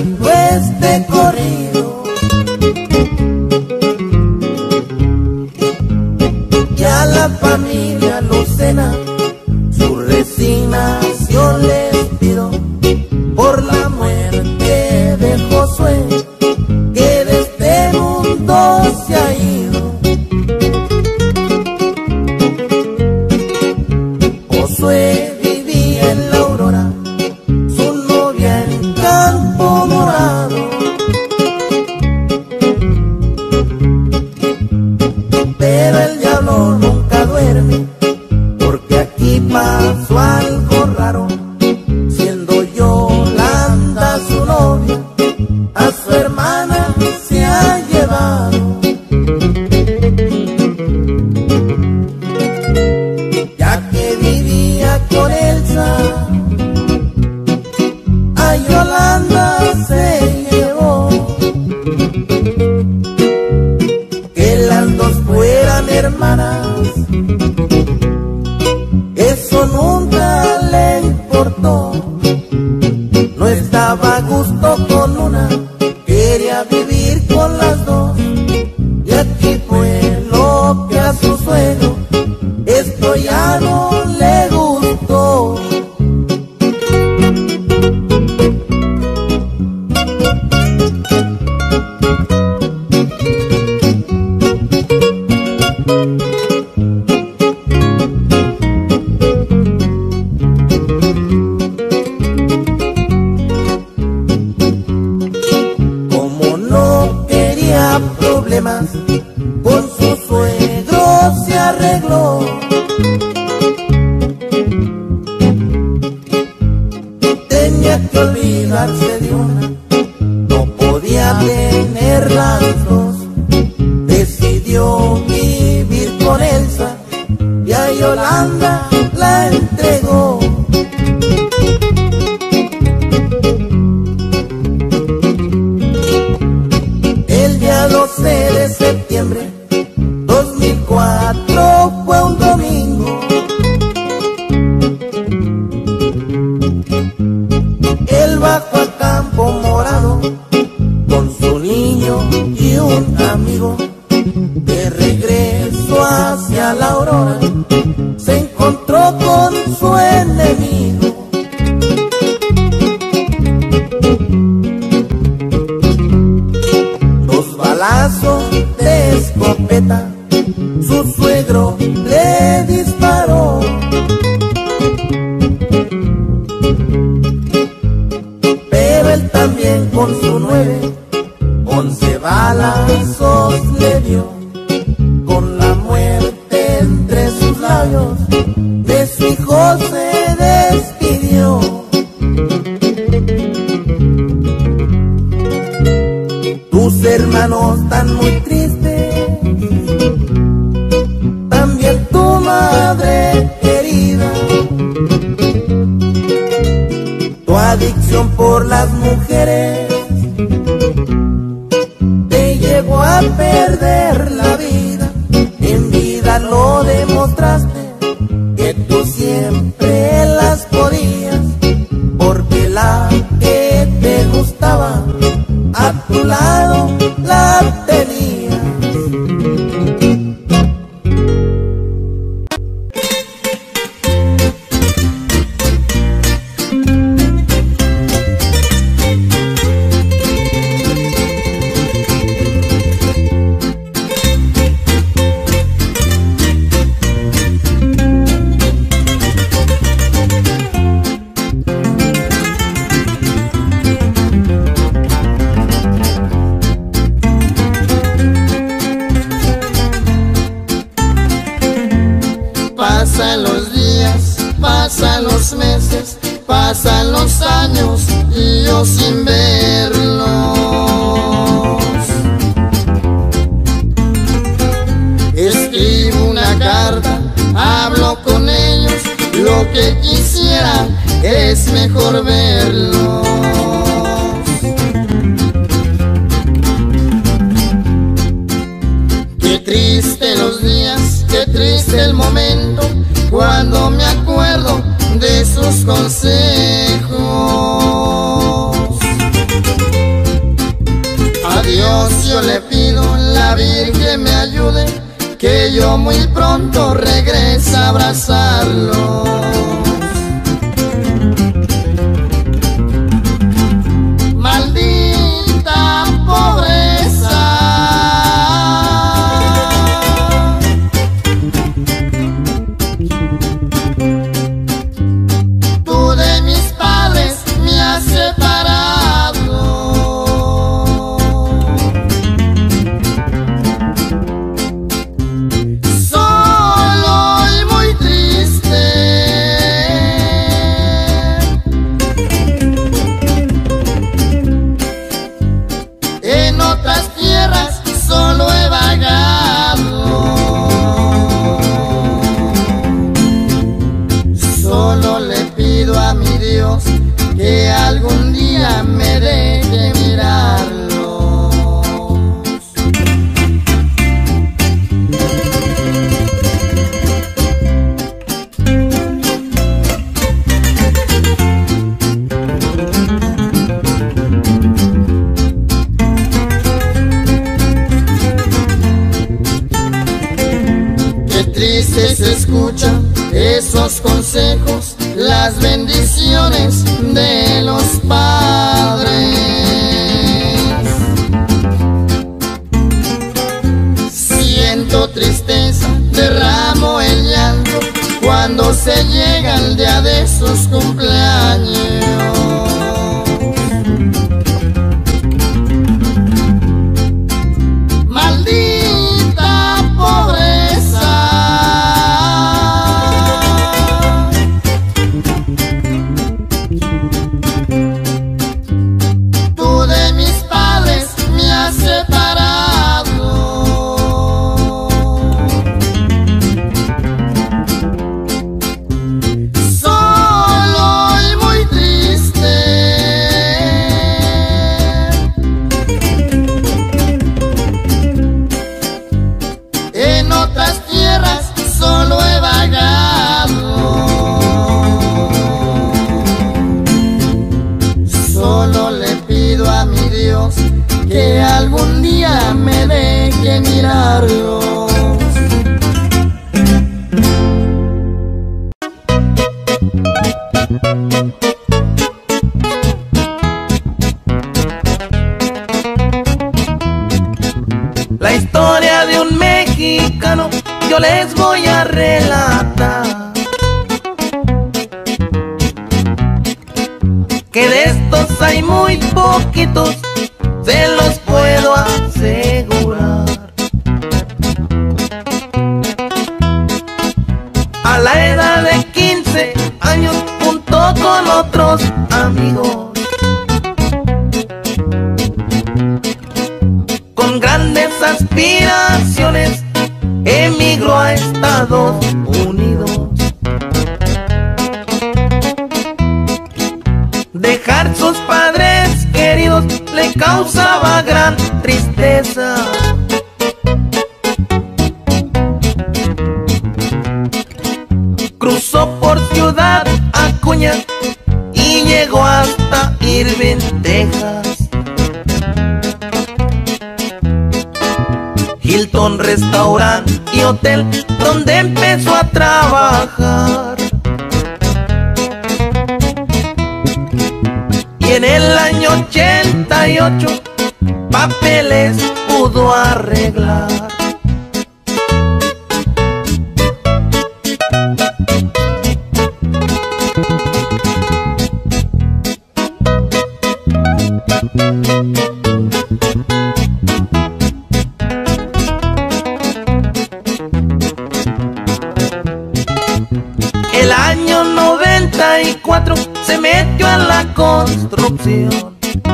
cantando este corrido. Y a la familia Lucena su resignación les pido por la muerte de Josué, que de este mundo se ha ido. Josué vivía en la Aurora, su novia en Campo Morado. Pero el diablo nunca duerme, porque aquí pasó algo raro. Siendo Yolanda su novia, a su hermana se ha llevado. Ya que vivía con Elsa, a Yolanda se llevó. Que las dos fueran hermanas, eso nunca le importó. No estaba a gusto con una, quería vivir con las dos. Y aquí fue lo que a su suegro esto ya no le gustó. Como no quería problemas, con su suegro se arregló. Tenía que olvidarse de una, no podía tener las dos. Decidió vivir con Elsa y a Yolanda la entregó. El día 12 de septiembre 2004 fue un domingo. Él bajó a Campo Morado con su niño y un amigo. De regreso hacia la Aurora se encontró con su enemigo. Dos balazos de escopeta su suegro le disparó. Pero él también con su 11 balazos le dio. Con la muerte entre sus labios, de su hijo se despidió. Tus hermanos están muy tristes, también tu madre querida. Tu adicción por las mujeres te llevó a perder la vida. En vida lo demostraste, que tú siempre las podías, porque la que te gustaba a tu lado la tenías. Pasan los días, pasan los meses, pasan los años y yo sin verlos. Escribo una carta, hablo con ellos, lo que quisiera es mejor verlos. Qué triste los días, qué triste el momento, cuando me acuerdo de sus consejos. Dios yo le pido, la Virgen me ayude, que yo muy pronto regrese a abrazarlos. Maldita pobreza, tú de mis padres me has separado. Solo y muy triste, en otras tierras solo he vagado. Solo le pido a mi Dios que algún día me deje mirarlos. Qué triste se escuchan esos consejos, las bendiciones de los padres. Siento tristeza, derramo el llanto cuando se llega el día de sus cumpleaños. Maldita pobreza, tú de mis padres me has separado. Solo y muy triste, en otras tierras solo he vagado. Solo le pido a mi Dios que algún día me deje mirarlos. La historia de un mexicano yo les voy a relatar, que de estos hay muy poquitos, se los puedo asegurar. A la edad de 15 años, junto con otros amigos, con grandes aspiraciones, emigró a Estados Unidos. Dejar sus padres queridos le causaba gran tristeza. Cruzó por Ciudad Acuña y llegó hasta Irving, Texas. Hilton Restaurant y Hotel, donde empezó a trabajar. Y en el año 88 papeles pudo arreglar. El año 94 se metió a la construcción,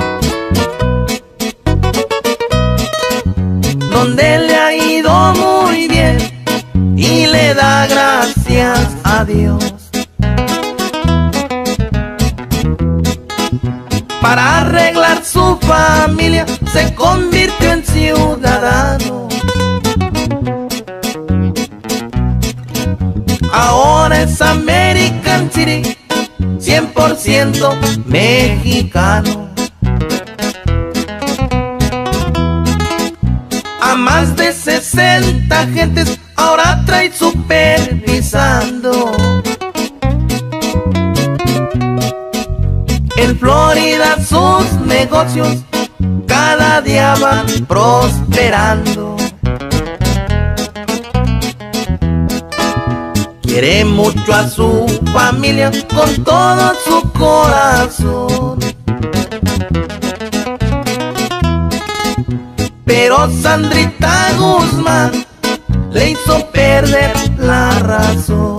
donde le ha ido muy bien y le da gracias a Dios. Para arreglar su familia se convirtió en ciudadano. Ahora es American City, 100% mexicano. 50 gentes ahora trae supervisando. En Florida sus negocios cada día van prosperando. Quiere mucho a su familia con todo su corazón, pero Sandrita Guzmán le hizo perder la razón.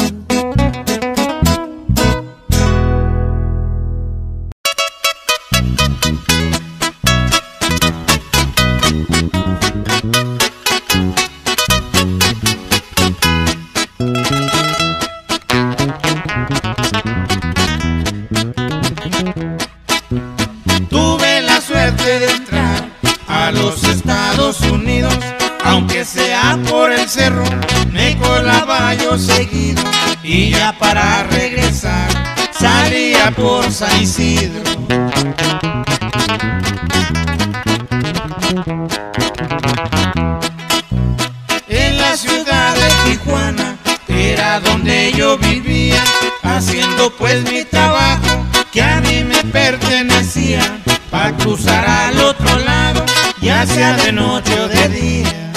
Tuve la suerte de entrar a los Estados Unidos, aunque sea por el cerro, me colaba yo seguido, y ya para regresar salía por San Isidro. En la ciudad de Tijuana era donde yo vivía, haciendo pues mi trabajo que a mí me pertenecía, pa' cruzar al otro lado, ya sea de noche o de día.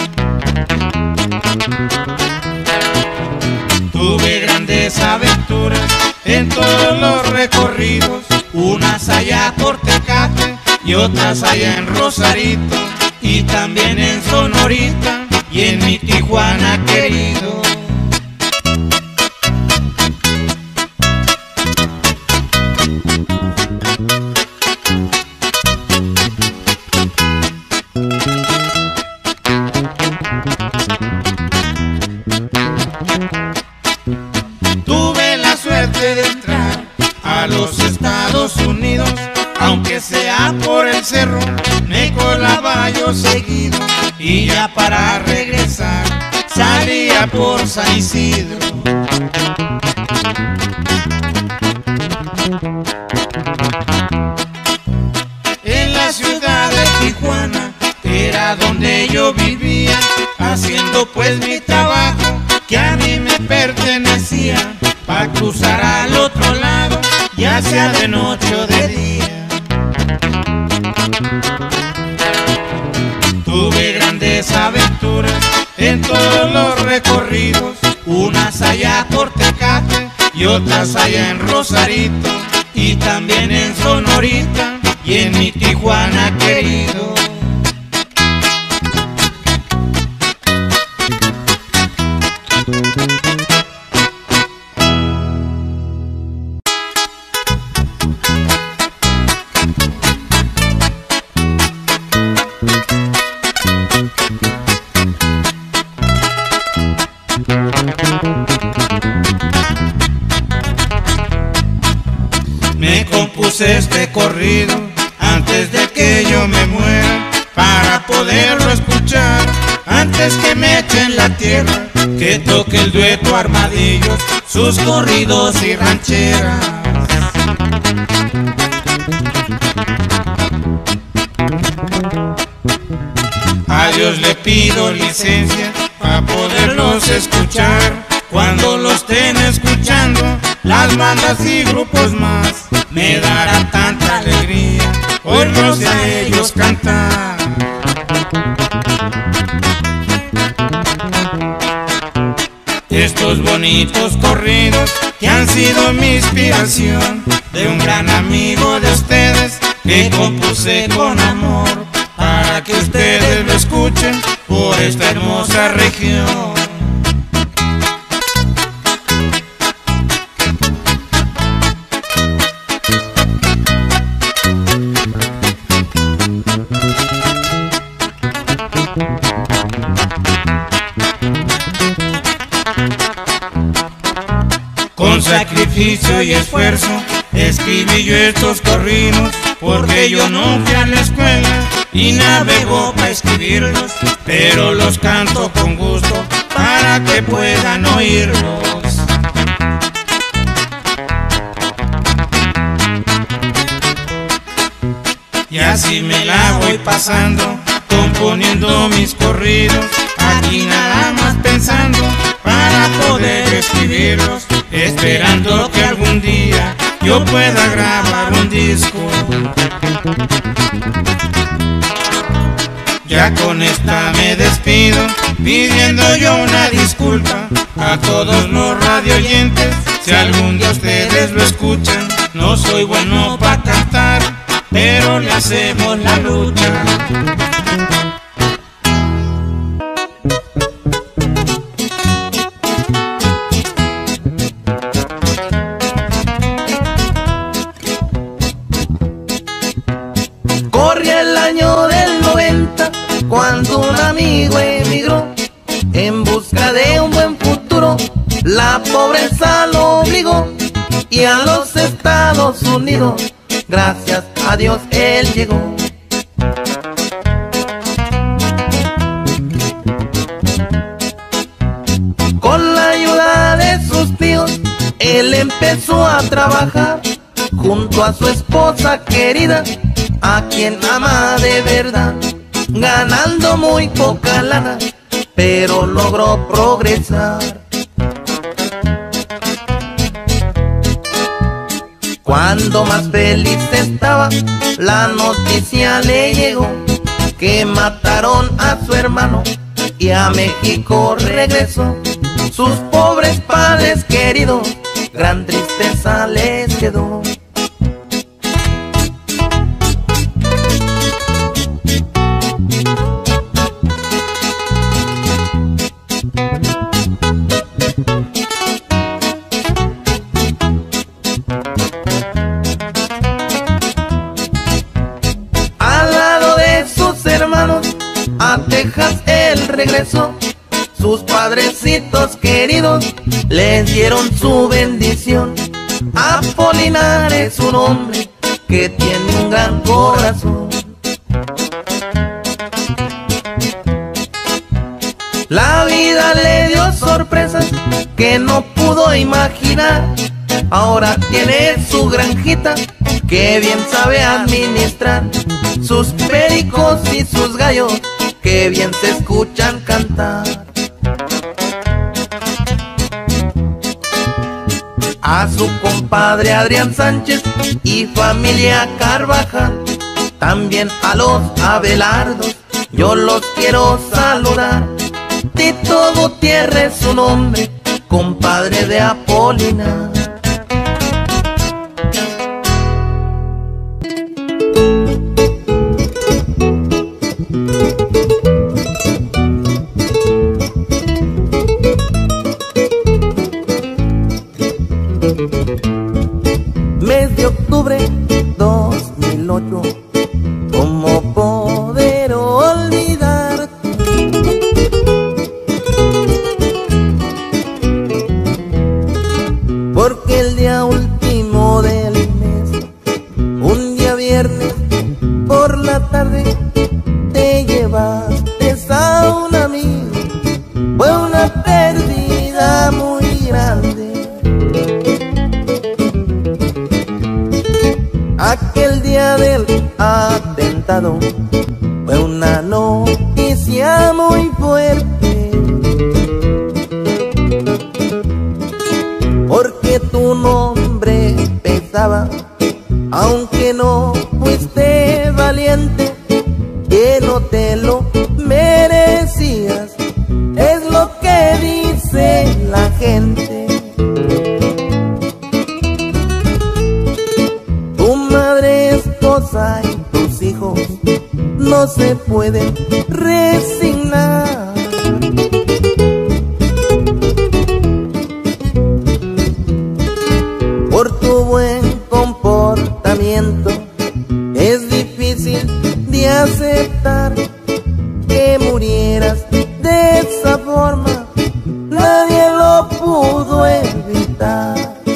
Tuve grandes aventuras en todos los recorridos, unas allá por Tecate y otras allá en Rosarito, y también en Sonorita y en mi Tijuana querido. Tuve la suerte de entrar a los Estados Unidos, aunque sea por el cerro, me colaba yo seguido, y ya para regresar salía por San Isidro. En la ciudad de Tijuana era donde yo vivía, haciendo pues mi trabajo que a mí me pertenecía, pa' cruzar al otro lado, ya sea de noche o de día. Tuve grandes aventuras en todos los recorridos, unas allá por Tecate y otras allá en Rosarito, y también en Sonorita y en mi Tijuana querido. Me compuse este corrido antes de que yo me muera, para poderlo escuchar antes que me echen la tierra, que toque el dueto Armadillos, sus corridos y rancheras. A Dios le pido licencia para poderlos escuchar, cuando los estén escuchando las bandas y grupos más, me dará tanta alegría oírlos a ellos cantar. Estos bonitos corridos que han sido mi inspiración, de un gran amigo de ustedes que compuse con amor, para que ustedes lo escuchen por esta hermosa región. Con sacrificio y esfuerzo escribí yo estos corridos, porque yo no fui a la escuela y navego para escribirlos, pero los canto con gusto para que puedan oírlos. Y así me la voy pasando, componiendo mis corridos, aquí nada más pensando para poder escribirlos, esperando que algún día yo pueda grabar un disco. Ya con esta me despido, pidiendo yo una disculpa a todos los radioyentes. Si algún día ustedes lo escuchan, no soy bueno para cantar, pero le hacemos la lucha. Corría el año del 90, cuando un amigo emigró en busca de un buen futuro. La pobreza lo obligó y a los Estados Unidos, gracias a Dios, él llegó. Con la ayuda de sus tíos, él empezó a trabajar junto a su esposa querida, a quien ama de verdad, ganando muy poca lana, pero logró progresar. Cuando más feliz estaba, la noticia le llegó que mataron a su hermano y a México regresó. Sus pobres padres queridos, gran tristeza les quedó. A Texas él regresó, sus padrecitos queridos les dieron su bendición. Apolinar es un hombre que tiene un gran corazón. La vida le dio sorpresas que no pudo imaginar. Ahora tiene su granjita que bien sabe administrar, sus pericos y sus gallos que bien se escuchan cantar. A su compadre Adrián Sánchez y familia Carvajal, también a los Abelardos, yo los quiero saludar. Tito Gutiérrez su nombre, compadre de Apolinar. Mes de octubre 2008, ¿cómo poder olvidarte? Porque el día último del mes, un día viernes por la tarde, te llevaste a un amigo. Fue una pérdida muy grande. Aquel día del atentado fue una noticia muy fuerte, porque tu nombre pesaba, aunque no fuiste valiente, que no te lo merecías, es lo que dice la gente. Y tus hijos no se pueden resignar. Por tu buen comportamiento es difícil de aceptar que murieras de esa forma, nadie lo pudo evitar.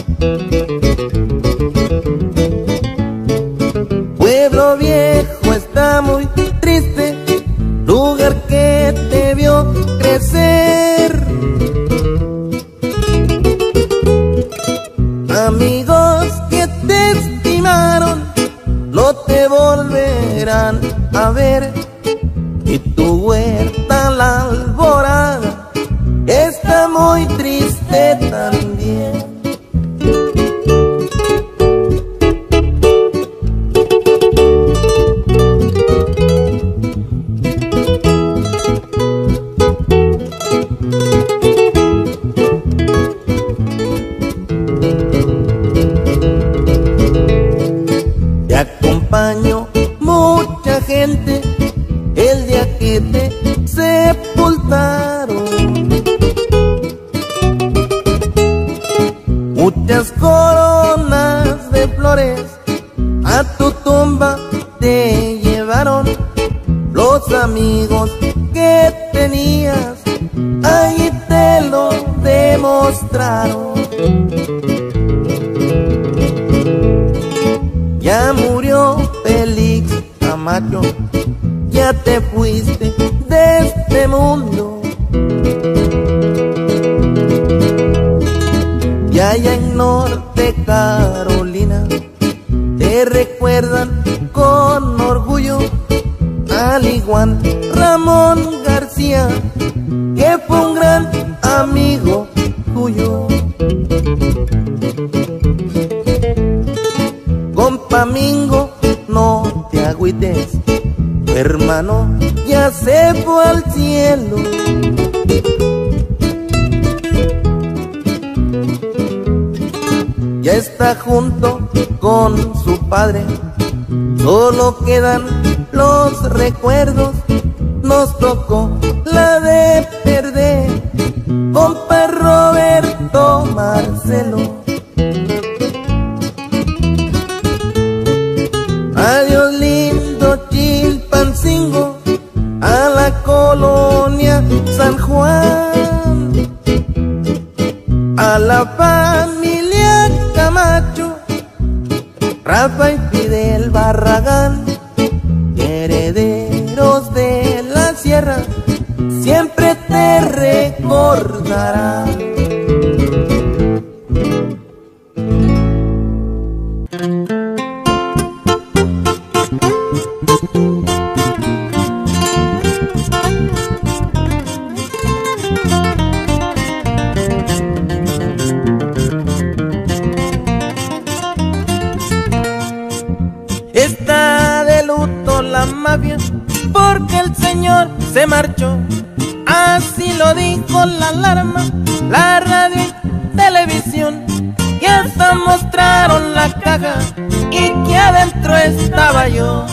Pueblo Viejo está muy triste, lugar que te vio crecer. Amigos que te estimaron no te volverán a ver, y tu huerta la albora el día que te sepultaron. Muchas coronas de flores a tu tumba te llevaron. Los amigos que tenías ahí te lo demostraron. Ya murió Félix Camacho, ya te fuiste de este mundo. Y allá en Norte Carolina te recuerdan con orgullo, al igual Ramón García, que fue un gran amigo tuyo. Compa Mingo, no te agüites, tu hermano ya se fue al cielo. Ya está junto con su padre, solo quedan los recuerdos. Nos tocó la de perder, compa Roberto Marcelo. Adiós lindo Chilpancingo, a la colonia San Juan, a la familia Camacho, Rafa y Fidel Barragán, herederos de la sierra, siempre te recordarán. Está de luto la mafia porque el señor se marchó. Así lo dijo la alarma, la radio y televisión, que hasta mostraron la caja y que adentro estaba yo.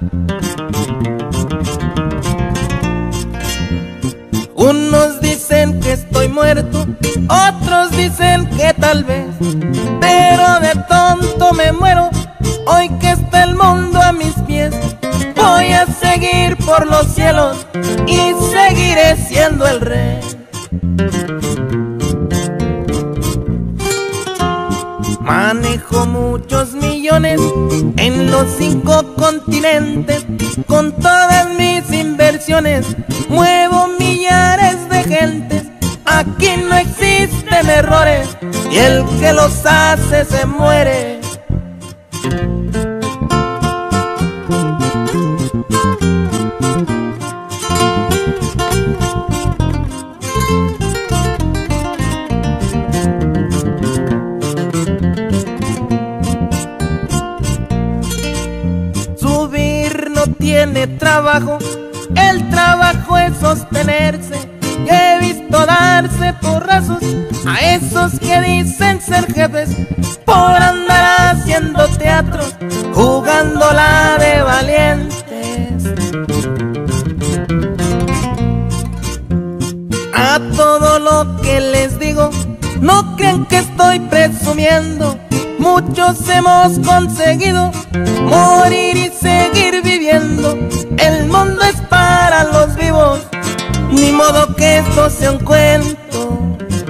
Unos dicen que estoy muerto, otros dicen que tal vez, pero de tonto me muero hoy que está el mundo a mis pies. Voy a seguir por los cielos y seguiré siendo el rey. Manejo muchos millones en los 5 continentes, con todas mis inversiones muevo millares de gentes. Aquí no existen errores y el que los hace se muere. Subir no tiene trabajo, el trabajo es sostenerse. He visto darse porrazos a esos que dicen ser jefes por andar haciendo teatro, jugándola de valientes. A todo lo que les digo, no crean que estoy presumiendo. Muchos hemos conseguido morir y seguir viviendo. El mundo es para los vivos, ni modo que esto sea un cuento.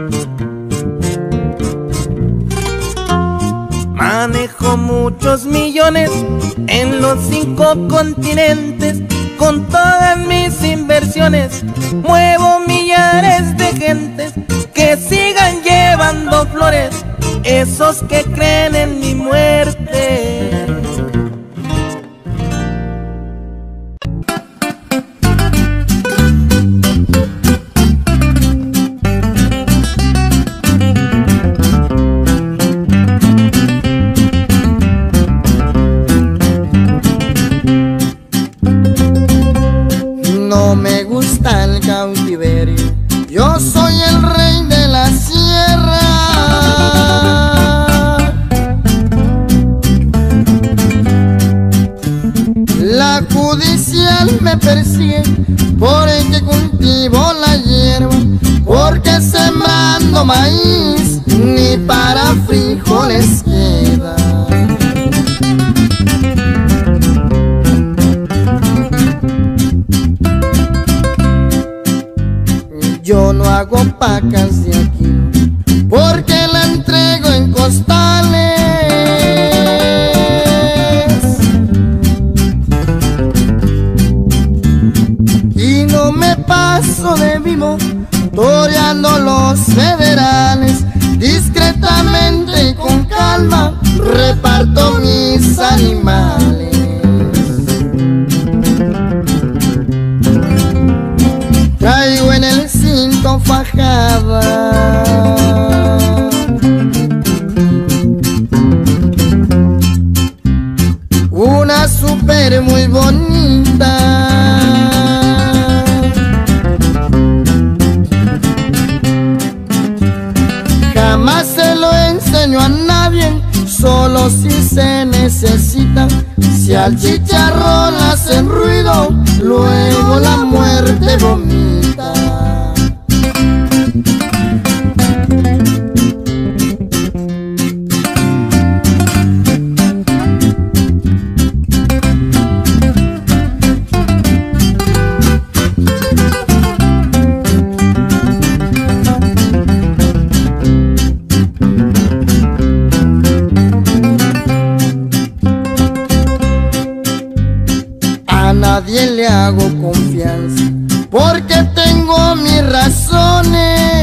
Manejo muchos millones en los 5 continentes, con todas mis inversiones muevo millares de gentes. Que sigan llevando flores esos que creen en mi muerte. No me gusta el cautiverio, yo soy el rey de la sierra. La judicial me persigue, por el que cultivo la hierba, porque sembrando maíz ni para frijoles queda. Yo no hago pacas de aquí, porque la entrego en costales. Y no me paso de vivo toreando los federales. Discretamente y con calma reparto mis animales. Traigo en el cinto fajada una súper muy bonita. Jamás se lo enseño a nadie, solo si se necesita. Si al chicharrón hacen ruido, luego la muerte vomita. A nadie le hago confianza, porque tengo mis razones.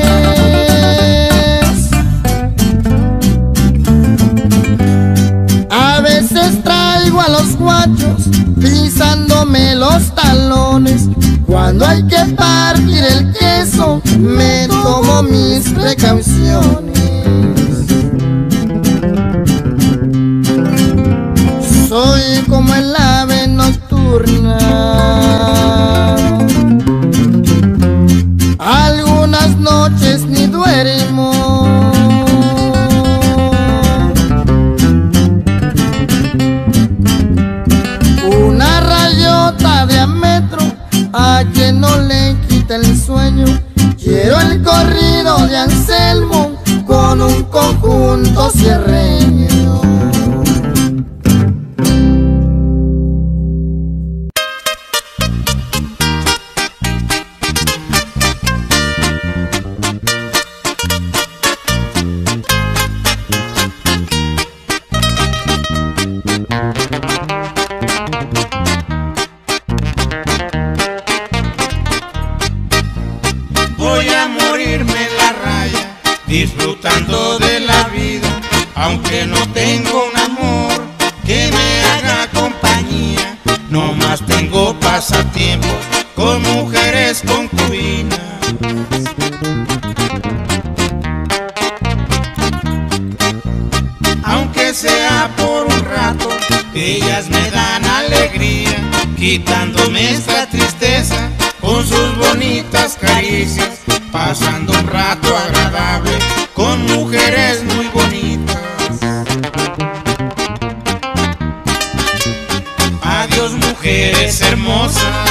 A veces traigo a los guachos pisándome los talones. Cuando hay que partir el queso, me tomo mis precauciones. Soy como el ave nocturna, algunas noches ni duermo. Una rayota de a metro a quien no le quita el sueño. Quiero el corrido de Anselmo con un conjunto cierreño. Voy a morirme en la raya, disfrutando de la vida, aunque no tengo un amor que me haga compañía. No más tengo pasatiempos con mujeres concubinas. Aunque sea por un rato, ellas me dan alegría, quitándome esta tristeza con sus bonitas caricias, pasando un rato agradable con mujeres muy bonitas. Adiós, mujeres hermosas,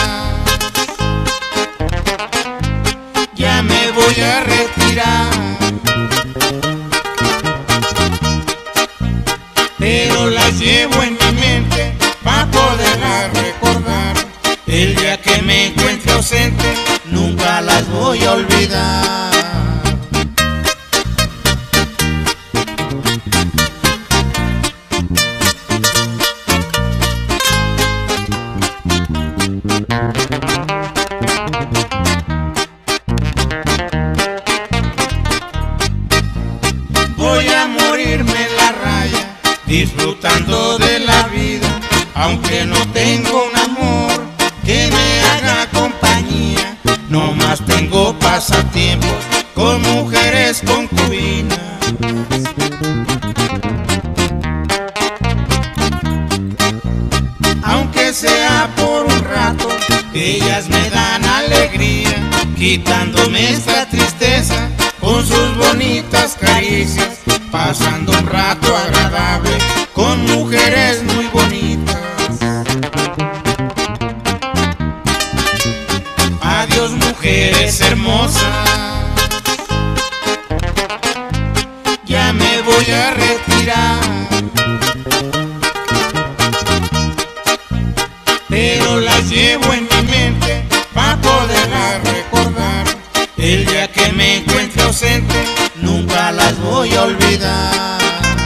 ya me voy a retirar, pero las llevo en mi mente para poderlas recordar. El día que me encuentre ausente, nunca las voy a olvidar. Voy a morirme en la raya, disfrutando de la vida, aunque no tengo un amor que me haga compañía. No más tengo pasatiempos con mujeres concubinas. Aunque sea por un rato, ellas me dan alegría, quitándome esta tristeza con sus bonitas caricias, pasando un rato agradable con mujeres muy bonitas. mujeres hermosas. Ya me voy a retirar, pero las llevo en mi mente para poderlas recordar. El día que me encuentre ausente, nunca las voy a olvidar.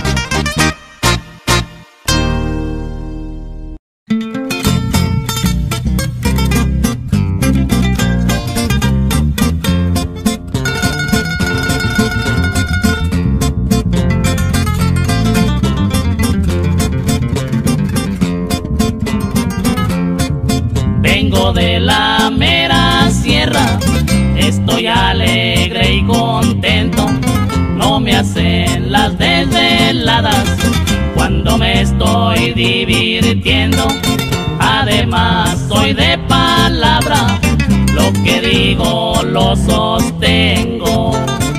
Vengo de la mera sierra, estoy alegre y contento. No me hacen las desveladas cuando me estoy divirtiendo. Además soy de palabra, lo que digo lo sostengo.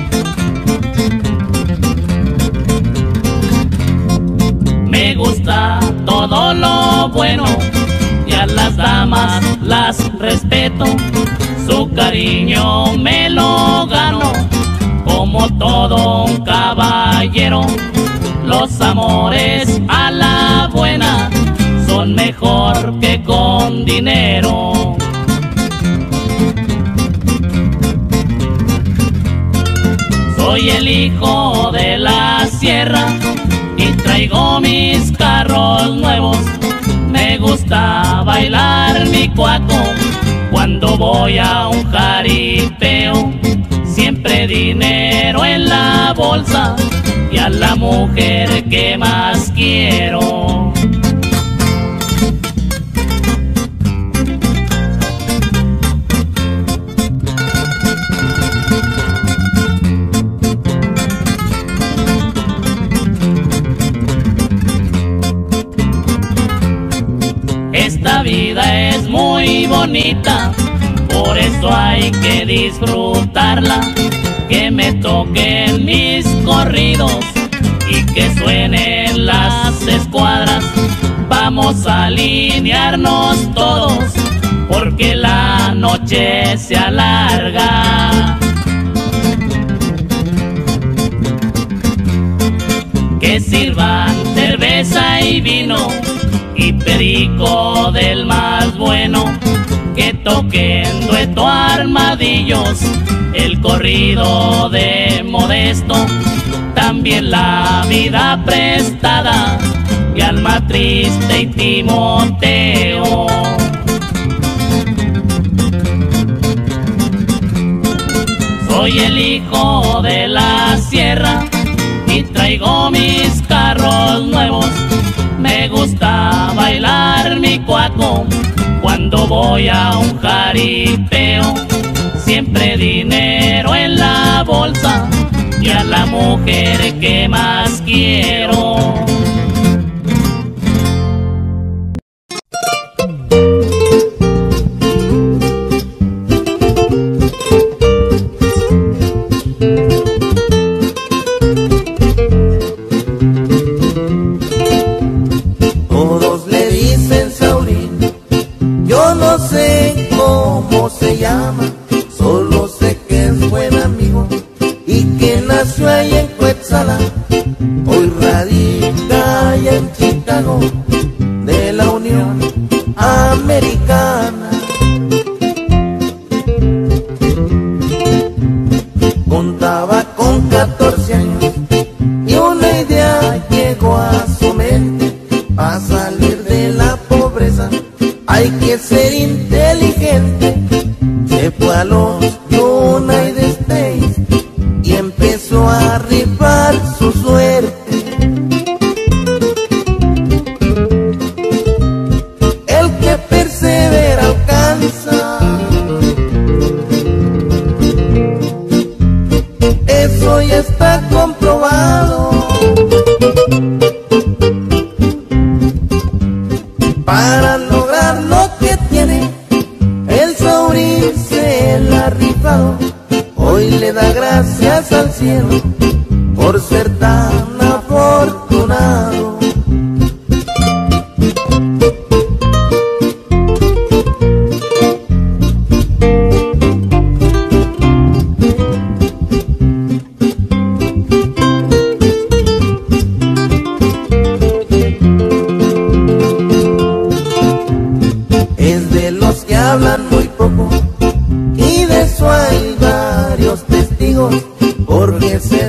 Me gusta todo lo bueno y a las damas las respeto. Su cariño me lo gano como todo un caballero. Los amores a la buena son mejor que con dinero. Soy el hijo de la sierra y traigo mis carros nuevos. Me gusta bailar mi cuaco cuando voy a un jaripeo. Siempre dinero en la bolsa y a la mujer que más quiero. Esta vida es muy bonita, por eso hay que disfrutarla. Que me toquen mis corridos y que suenen las escuadras. Vamos a alinearnos todos porque la noche se alarga. Que sirvan cerveza y vino y perico del más bueno. Que toquen dueto armadillos, el corrido de Modesto. También la vida prestada y Alma Triste y Timoteo. Soy el hijo de la sierra y traigo mis carros nuevos. Me gusta bailar mi cuaco cuando voy a un jaripeo. Siempre dinero en la bolsa y a la mujer que más quiero. Todos le dicen Saurín, yo no sé cómo se llama, solo sé que es buen amigo y que nació ahí en Cuetzala. Hoy radica allá en Chicago, de la Unión Americana. Contaba con 14 años y una idea llegó a su mente. A salir de la pobreza hay que ser inteligente. Se fue a los United States y empezó a rifar su suerte. El que persevera alcanza, eso ya está comprobado. Para lograr lo que tiene, el Saurín se la ha rifado. Hoy le da gracias al cielo por ser tan afortunado.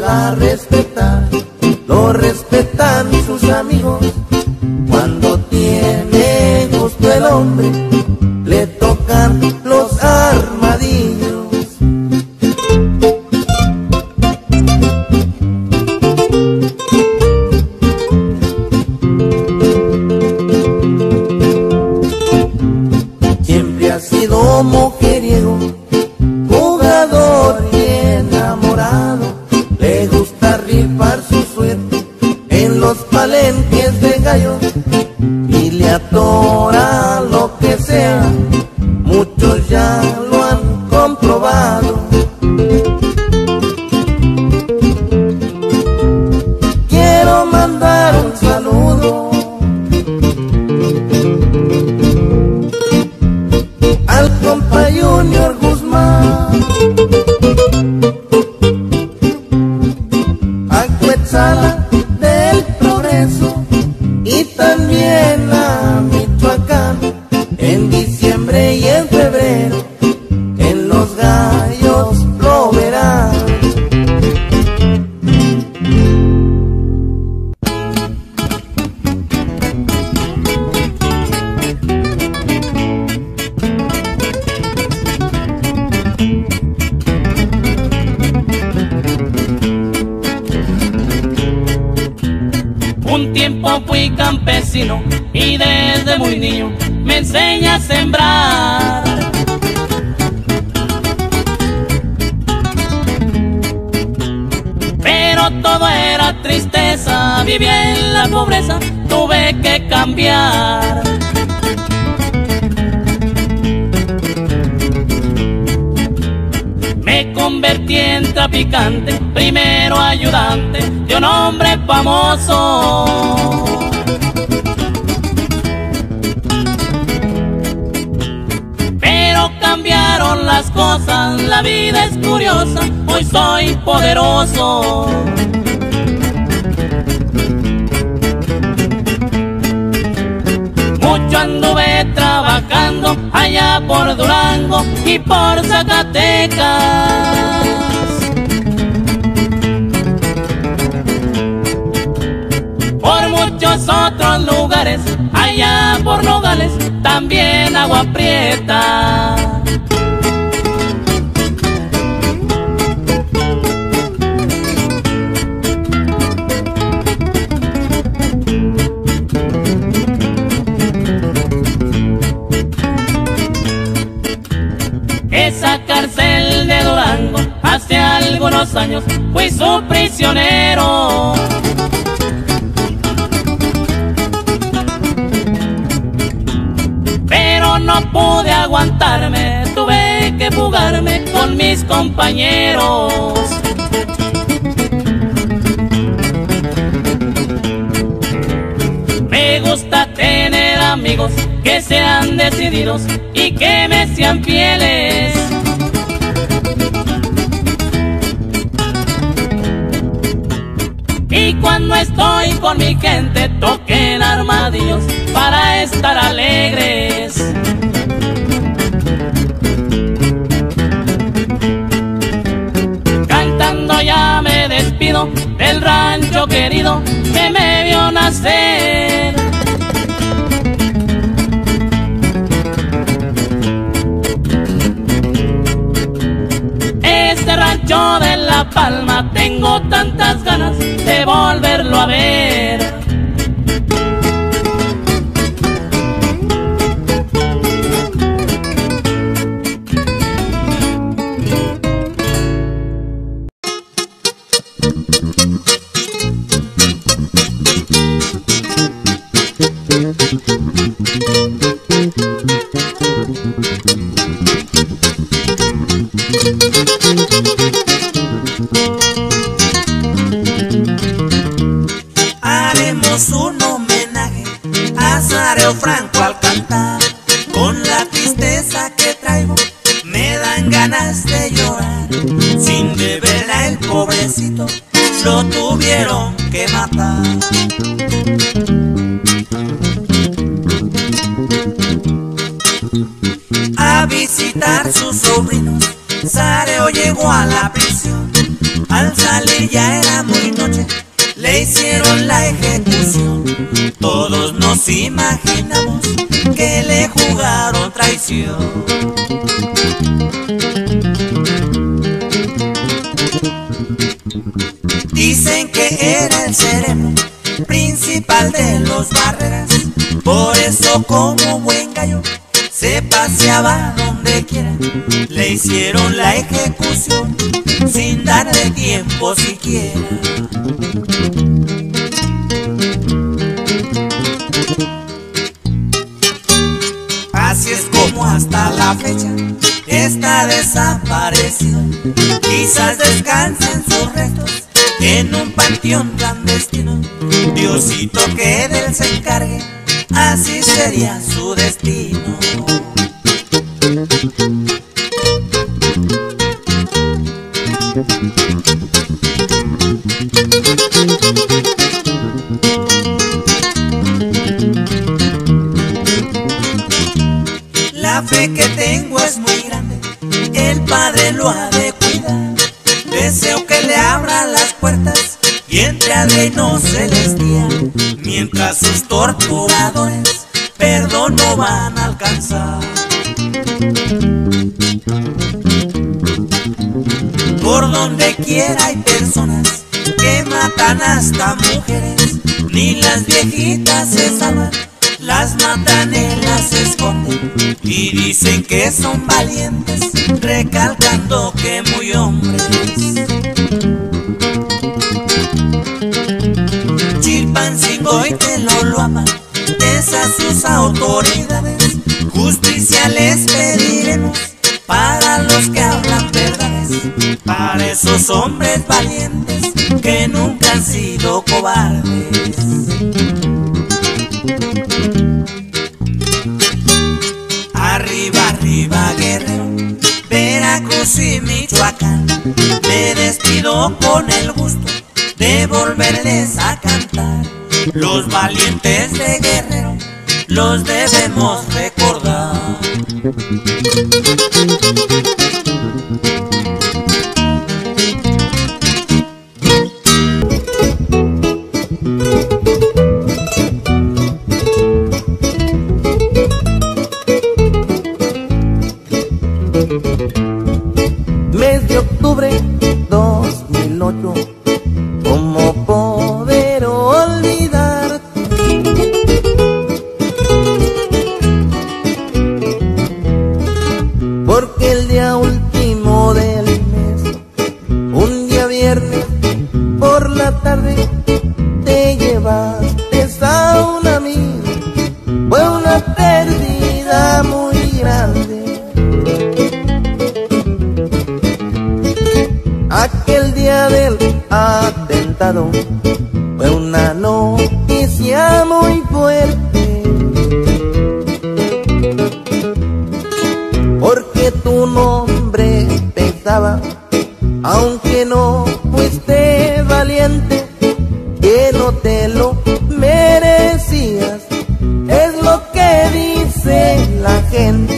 da a respetar, lo respetan sus amigos. Cuando tiene gusto el hombre, le tocan los armadillos. Siempre ha sido mujeriego, jugador y enamorado. Le gusta rifar su suerte en los palenques de gallos y le atora lo que sea. Muchos ya lo han comprobado. Quiero mandar un saludo al compa Junior Guzmán, a Cuetzala del Progreso y también a Michoacán. En diciembre y en febrero en Los Gallos lo verán. Un tiempo fui campesino y desde muy niño me enseña a sembrar. Pero todo era tristeza, vivía en la pobreza, tuve que cambiar. Me convertí en traficante, primero ayudante de un hombre famoso. Pero cambiaron las cosas, la vida es curiosa, hoy soy poderoso. Mucho anduve trabajando allá por Durango y por Zacatecas. Por muchos otros lugares, allá por Nogales, también Agua Prieta. Esa cárcel de Durango, hace algunos años fui su prisionero. Pero no pude aguantarme, tuve que fugarme con mis compañeros. Me gusta tener amigos que sean decididos y que me sean fieles. Y cuando estoy con mi gente toquen armadillos para estar alegres. Cantando ya me despido del rancho querido que me vio nacer. Este rancho de La Palma tengo tantas ganas de volverlo a ver. Haremos un homenaje a Sareo Franco al cantar. Con la tristeza que traigo me dan ganas de llorar. Sin deberla el pobrecito lo tuvieron que matar. A visitar sus sobrinos, Sareo llegó a la prisión. Al Al salir ya era muy noche, le hicieron la ejecución. Todos nos imaginamos que le jugaron traición. Dicen que era el cerebro principal de los Barreras, por eso como buen gallo se paseaba donde quiera. Le hicieron la ejecución sin darle tiempo siquiera. Así es como hasta la fecha está desaparecido. Quizás descansen sus restos en un panteón clandestino. Diosito que de él se encargue, así sería su destino. La fe que tengo es muy grande, el Padre lo ha de cuidar. Deseo que le abra las puertas y entre al reino celestial, mientras sus torturadores perdón no van a alcanzar. Por donde quiera hay personas que matan hasta mujeres, ni las viejitas se salvan, las matan y las esconden, y dicen que son valientes, recalcando que muy hombres. Chilpancingo y Teloloapan, esas sus autoridades, justicia les pediremos para los que hablan verdades, para esos hombres valientes que nunca han sido cobardes. Arriba, arriba, Guerrero, Veracruz y Michoacán, me despido con el gusto de volverles a cantar. Los valientes de Guerrero los debemos recordar. Mes de octubre 2008, ¿cómo poder olvidarte? Porque el día último del mes, un día viernes por la tarde, te llevaste a un amigo. Fue una pérdida muy grande. Aquel día del atentado fue una noticia muy fuerte, porque tu nombre pesaba, aunque no fuiste valiente, que no te lo merecías, es lo que dice la gente.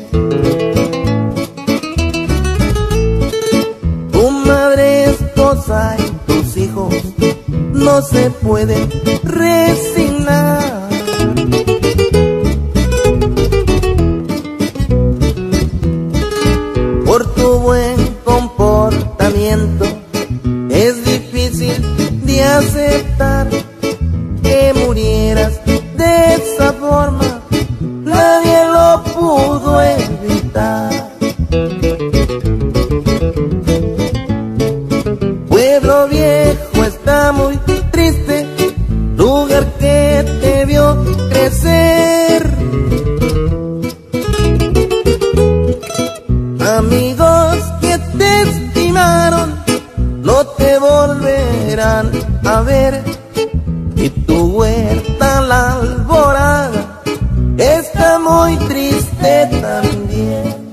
Y tus hijos no se pueden resignar. Por tu buen comportamiento es difícil de aceptar que murieras de esa forma, nadie lo pudo evitar. Pueblo Viejo está muy triste, lugar que te vio crecer. Amigos que te estimaron no te volverán a ver, y tu huerta la alborada está muy triste también.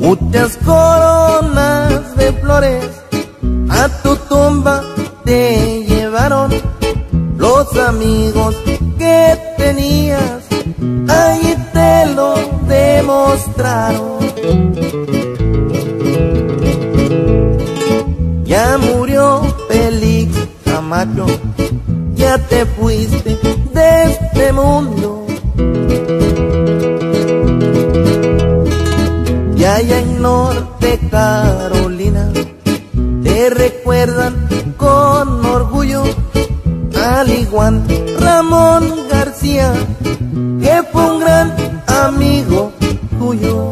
muchas coronas de flores a tu tumba te llevaron. Los amigos que tenías ahí te lo demostraron. Ya murió Félix Camacho, ya te fuiste de este mundo. Y allá en Norte Carolina te recuerdan con orgullo al igual Ramón García, que fue un gran amigo tuyo.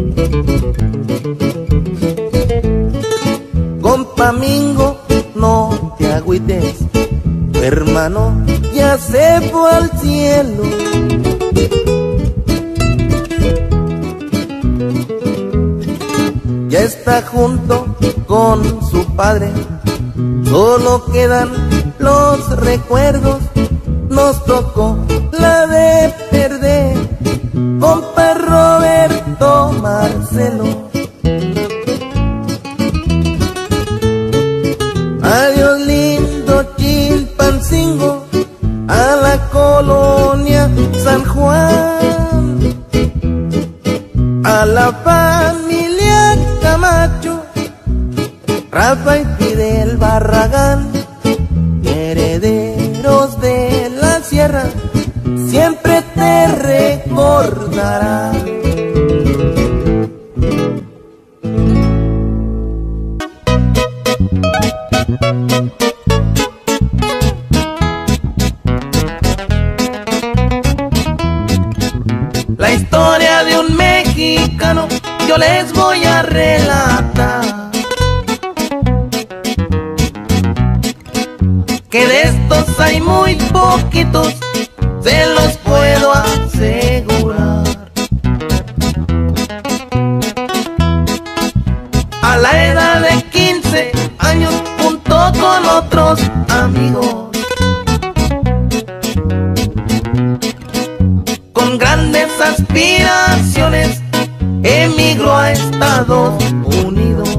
Compa Mingo, no te agüites, tu hermano ya se fue al cielo. Ya está junto con su padre, solo quedan los recuerdos. Nos tocó la de perder, compa Roberto Marcelo. Adiós lindo Chilpancingo, a la colonia San Juan, a la familia Camacho, Rafa y Fidel Barragán, herederos de la sierra, siempre te recordarán. La historia de un mexicano yo les voy a relatar, que de estos hay muy poquitos, se los puedo asegurar. A la edad de 15 años, junto con otros amigos, con grandes aspiraciones, emigró a Estados Unidos.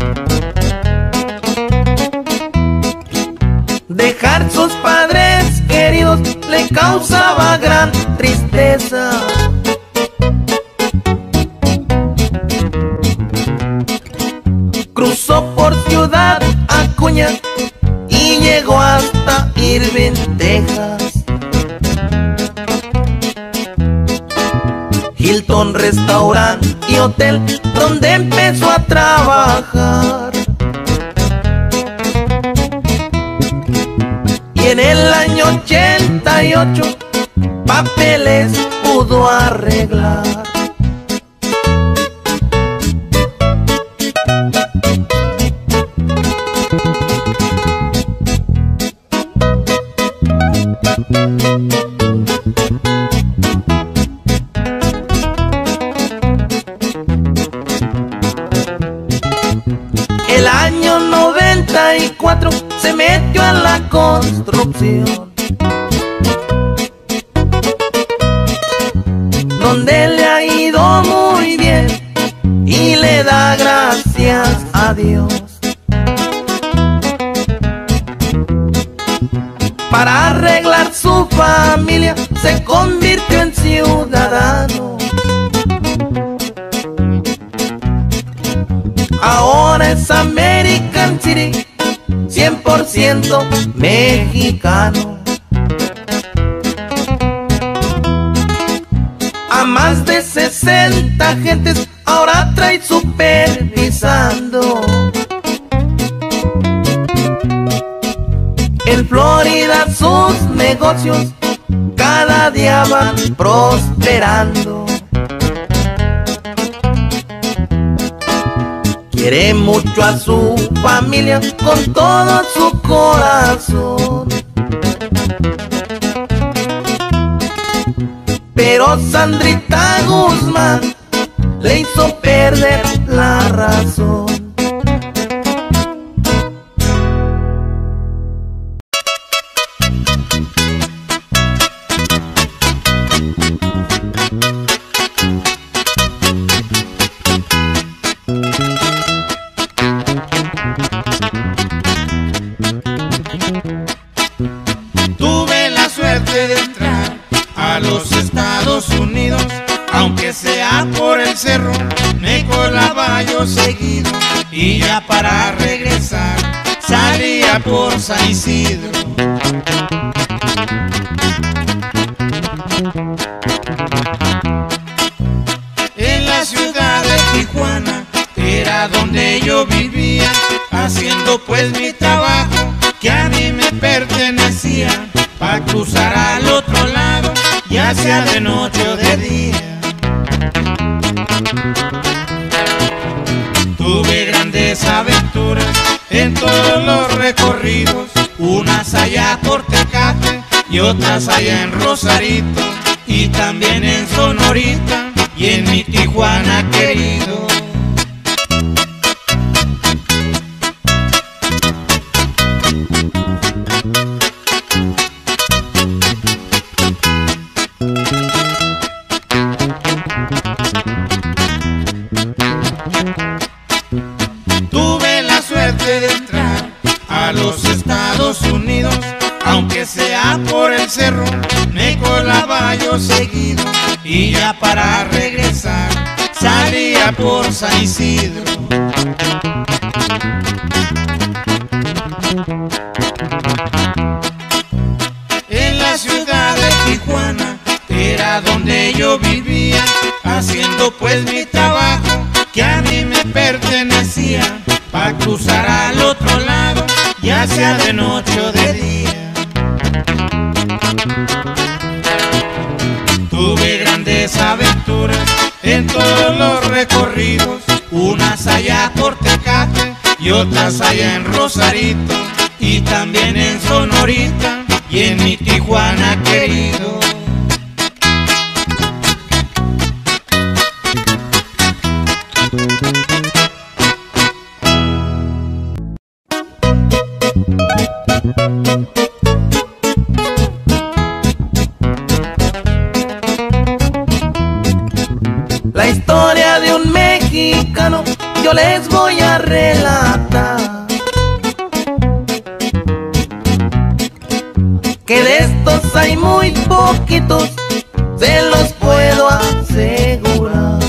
Dejar sus padres queridos le causaba gran tristeza. Cruzó por Ciudad Acuña y llegó hasta Irving, Texas. Hilton Restaurant y Hotel, donde empezó a trabajar. Y en el año 88 papeles pudo arreglar. El año 94 se metió a la construcción, donde le ha ido muy bien y le da gracias a Dios. Para arreglar su familia se convirtió en ciudadano. Ahora es American City, 100% mexicano. A más de 60 gentes ahora trae supervisando. En Florida sus negocios cada día van prosperando. Quiere mucho a su familia con todo su corazón, pero Sandrita Guzmán le hizo perder la razón. caballo seguido y ya para regresar salía por San Isidro. En la ciudad de Tijuana era donde yo vivía, haciendo pues mi trabajo que a mí me pertenecía, pa' cruzar al otro lado, ya sea de noche o de día. Tuve grandes aventuras en todos los recorridos, unas allá por Tecate y otras allá en Rosarito, y también en Sonorita y en mi Tijuana querido. Tuve la suerte de entrar a los Estados Unidos, aunque sea por el cerro, me colaba yo seguido y ya para regresar salía por San Isidro. En la ciudad de Tijuana era donde yo vivía, haciendo pues mi trabajo que a mí me pertenecía, pa' cruzar al otro lado, ya sea de noche o de día. Tuve grandes aventuras en todos los recorridos, unas allá por Tecate y otras allá en Rosarito, y también en Sonorita y en mi Tijuana querido. La historia de un mexicano yo les voy a relatar, que de estos hay muy poquitos, se los puedo asegurar.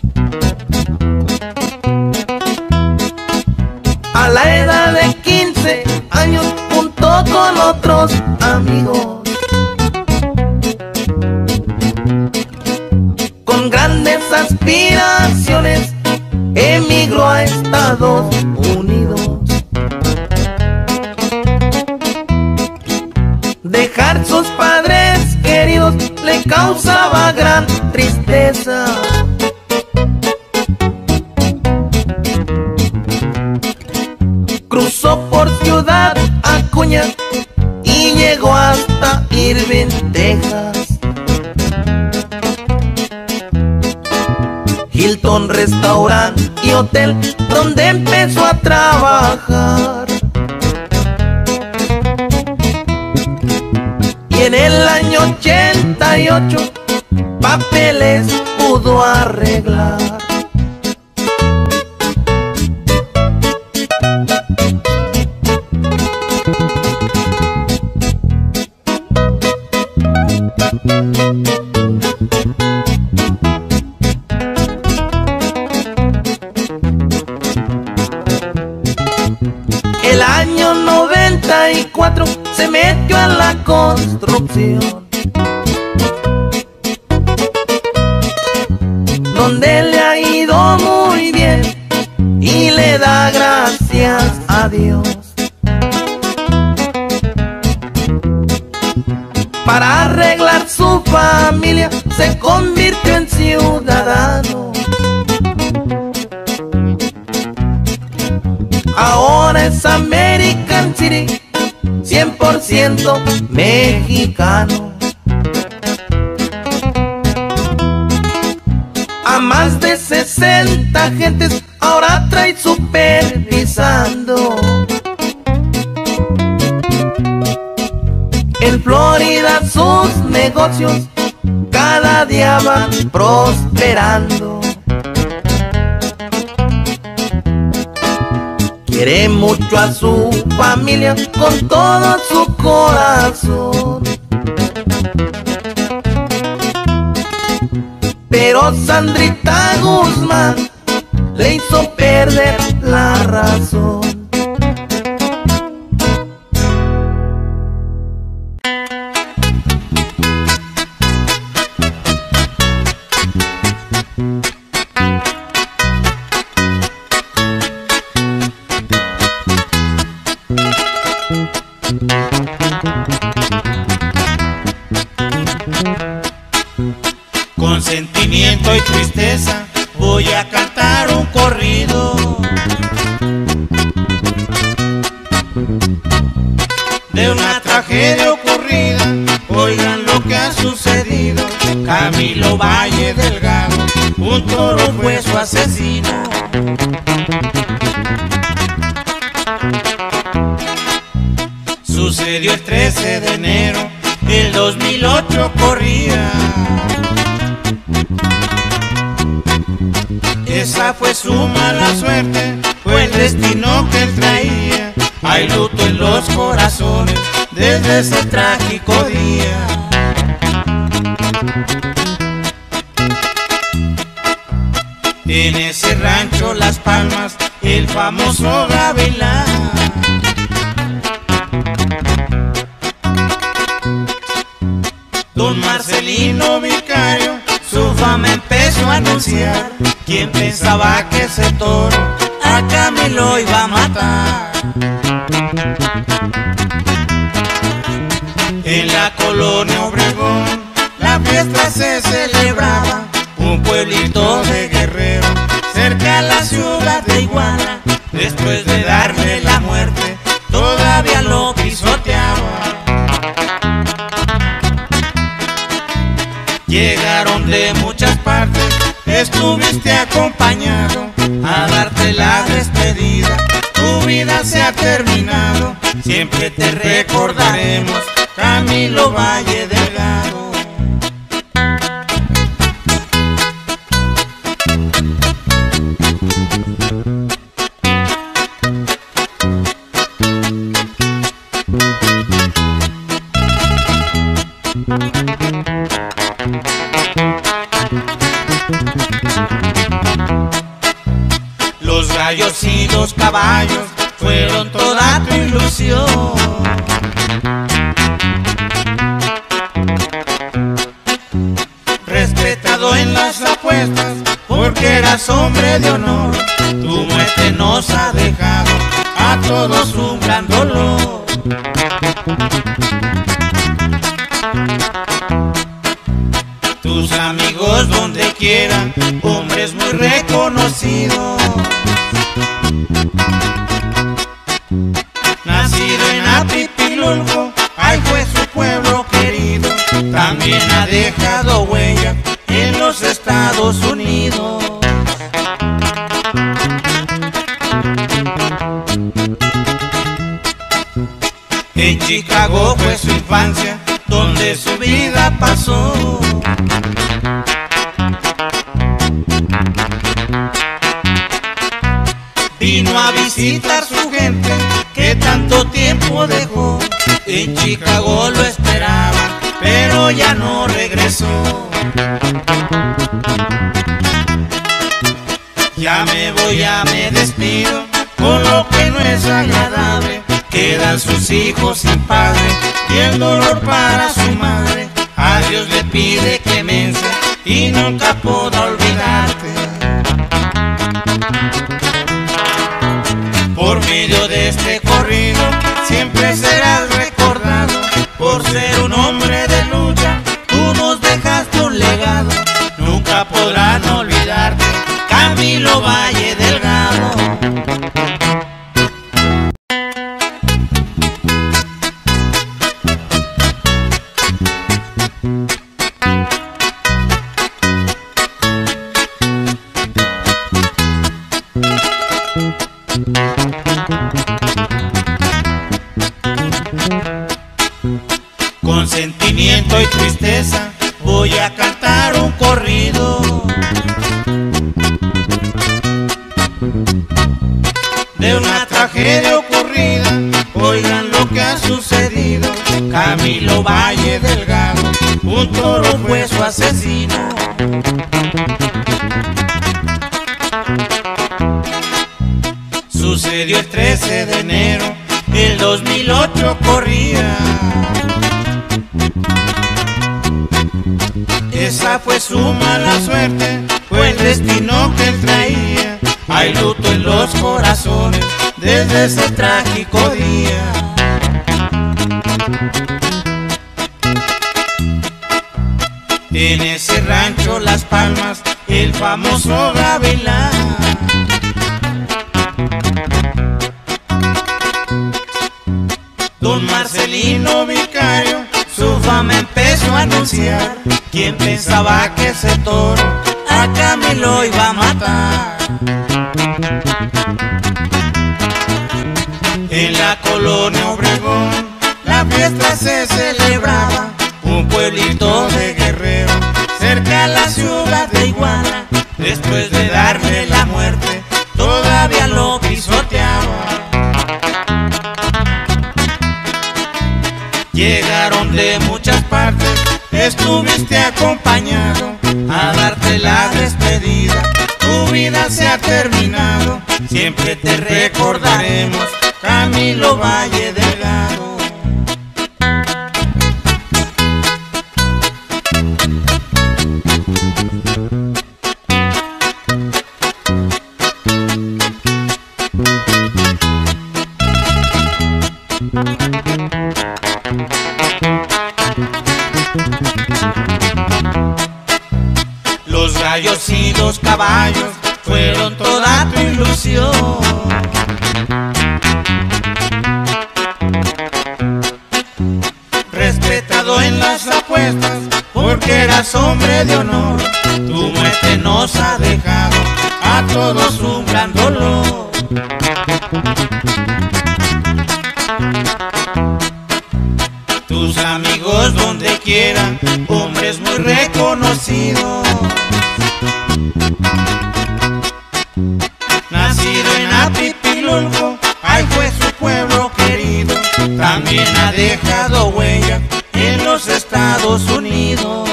A la edad de 15 años, junto con otros amigos, con grandes aspiraciones, emigró a Estados Unidos. Dejar sus padres queridos le causaba gran tristeza. Cruzó por Ciudad Acuña y llegó hasta Irving, Texas. Hilton Restaurant y Hotel, donde empezó a trabajar. Y en el año 88 papeles pudo arreglar. El año 94 se metió a la construcción, donde le ha ido muy bien y le da gracias a Dios. Para arreglar su familia se convirtió en ciudadano. Ahora es American City, 100% mexicano. A más de 60 gentes ahora trae supervisando. En Florida sus negocios cada día van prosperando. Quiere mucho a su familia con todo su corazón. Pero Sandrita Guzmán le hizo perder la razón. Con sentimiento y tristeza voy a cantar un corrido de una tragedia ocurrida. Oigan lo que ha sucedido. Camilo Valle Delgado, un toro fue su asesino. Sucedió el 13 de enero del 2008, corría. Esa fue su mala suerte, fue el destino que él traía. Hay luto en los corazones desde ese trágico día. En ese rancho Las Palmas, el famoso Gavilán, don Marcelino Vicario, su fama empezó a anunciar. ¿Quién pensaba que ese toro a Camilo iba a matar? En la colonia Obregón la fiesta se celebraba, un pueblito de Guerrero cerca a la ciudad de Iguala. Después de darle la muerte todavía lo pisoteaba. Llegaron de muchas partes, estuviste acompañado a darte la despedida. Tu vida se ha terminado, siempre te recordaremos, Camilo Valle Delgado. Los gallos y los caballos fueron toda tu ilusión. Respetado en las apuestas porque eras hombre de honor. Tu muerte nos ha dejado a todos un gran dolor. Tus amigos donde quieran, hombres muy reconocidos. Nacido en Apipilulco, ahí fue su pueblo querido. También ha dejado huella en los Estados Unidos. En Chicago fue su infancia, donde su vida pasó. Vino a visitar su gente que tanto tiempo dejó. En Chicago lo esperaban, pero ya no regresó. Ya me voy, ya me despido, con lo que no es agradable. Quedan sus hijos sin padre y el dolor para su madre. A Dios le pide clemencia y nunca podrá olvidarte. Por medio de este corrido siempre serás recordado por ser un hombre de lucha. Tú nos dejaste un legado, nunca podrán olvidarte, Camilo Valle Delgado. Con sentimiento y tristeza voy a cantar un corrido de una tragedia ocurrida. Oigan lo que ha sucedido. Camilo Valle Delgado, un toro fue su asesino. sucedió el 13 de enero, el 2008 corría. Esa fue su mala suerte, fue el destino que él traía. Hay luto en los corazones desde ese trágico día. En ese rancho Las Palmas, el famoso gavilán, don Marcelino Vicario, su fama empezó a anunciar. ¿Quién pensaba que ese toro a Camilo iba a matar? En la colonia Obregón la fiesta se celebraba, un pueblito de Guerrero, cerca a la ciudad de Iguala. Después de darle la muerte, todavía lo pisoteaba. Llegaron de muchas partes, estuviste acompañado a darte la despedida. Tu vida se ha terminado, siempre te recordaremos, Camilo Valle Delgado. Los gallos y los caballos fueron toda tu ilusión. Respetado en las apuestas porque eras hombre de honor. Tu muerte nos ha dejado a todos un gran dolor. Tus amigos donde quiera, hombres muy reconocidos. Nacido en Apipilulco, ahí fue su pueblo querido. También ha dejado huella en los Estados Unidos.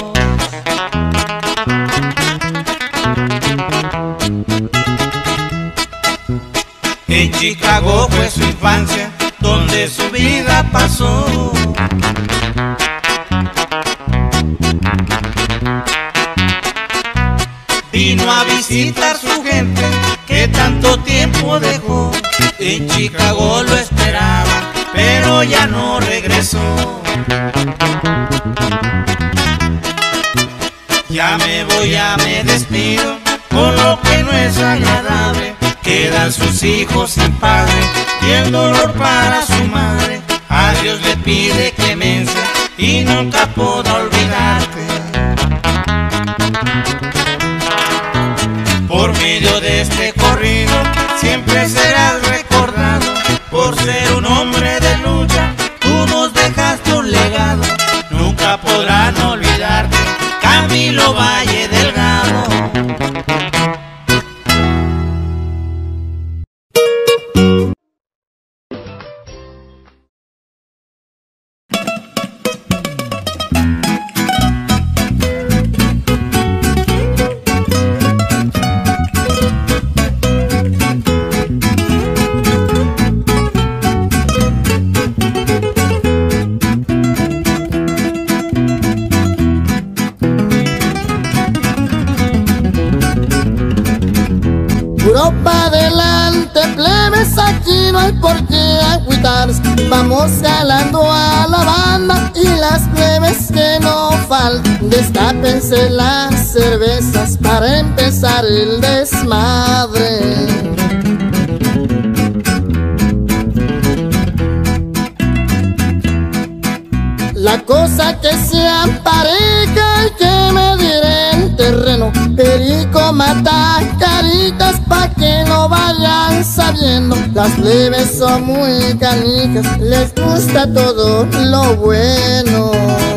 En Chicago fue su infancia, donde su vida pasó. Vino a visitar su gente que tanto tiempo dejó. En Chicago lo esperaban, pero ya no regresó. Ya me voy, ya me despido, con lo que no es agradable. Quedan sus hijos sin padre y el dolor para su madre. A Dios le pide clemencia y nunca podrá olvidarte. Por medio de este corrido siempre serás recordado. Por ser un hombre de lucha, tú nos dejaste un legado. Nunca podrán olvidarte, Camilo Valle Delgado. Puro pa' adelante, plebes, aquí no hay por qué agüitarse. Vamos jalando a la banda y las plebes que no faltan. Destápense las cervezas para empezar el desmadre. La cosa que sea pareja y que medir el terreno. Perico mata caritas pa' que no vayan sabiendo. Las plebes son muy canijas, les gusta todo lo bueno.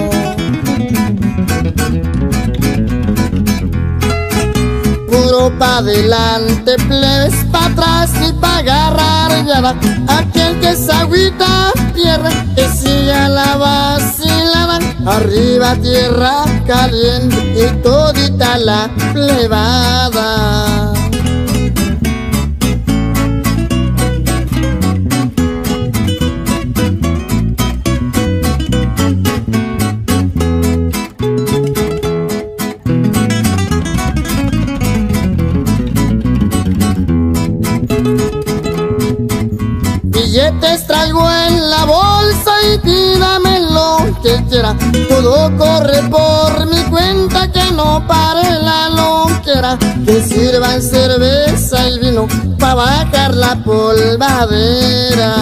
Puro pa' adelante, plebes, pa' atrás y pa' agarrar llana. Aquel que se agüita pierde, que siga la vacilada. Arriba tierra caliente y todita la plebada. billetes traigo en la bolsa y pídame lo que quiera. Todo corre por mi cuenta, que no pare la loquera. Que sirvan cerveza y vino pa' bajar la polvadera.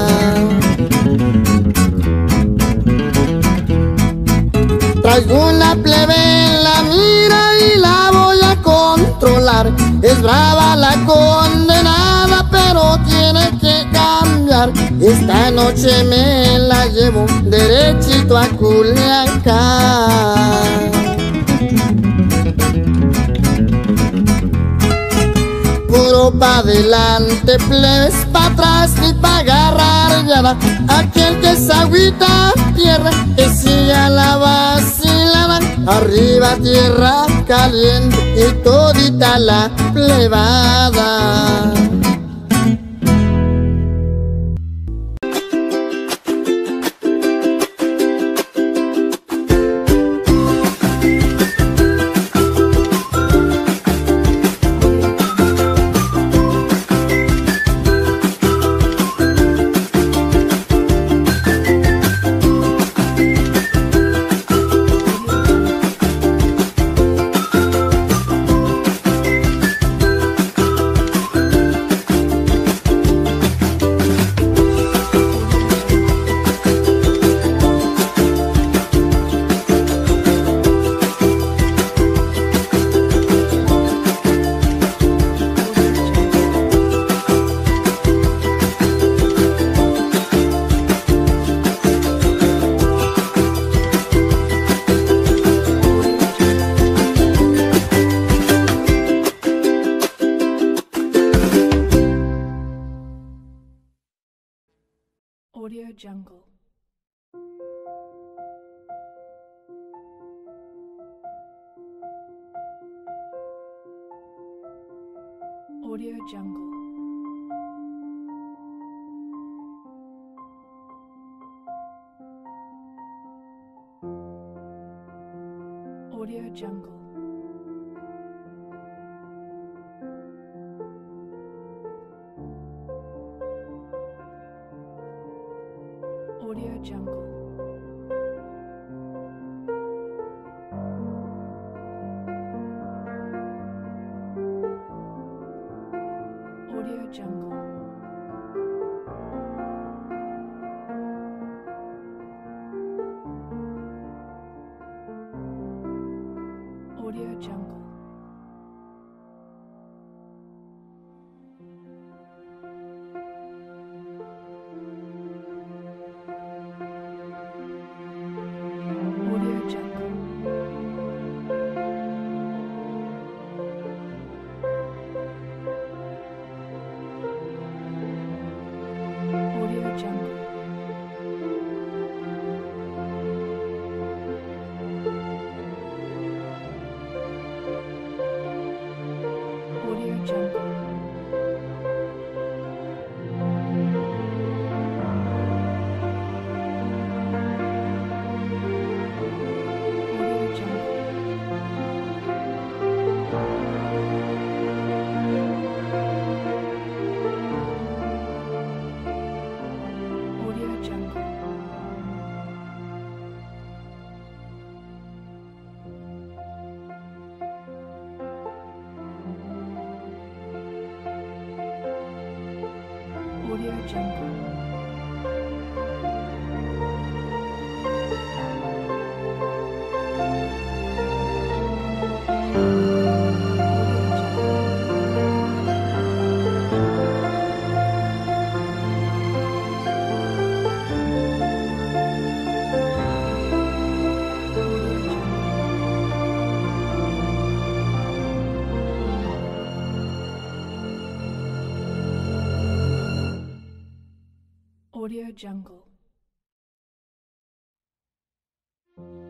Traigo una plebe en la mira y la voy a controlar. Es brava la condenada, pero tiene que cambiar. Esta noche me la llevo derechito a Culiacán. Puro pa' adelante, plebes, pa' atrás ni pa' agarrar llada. Aquel que se agüita tierra, que siga la vacilada. Arriba tierra caliente y todita la plebada. Audio Jungle. Audio Jungle. Audio Jungle. Audio Jungle. Audio Jungle. Audio Jungle. Audio Jungle. Audio Jungle.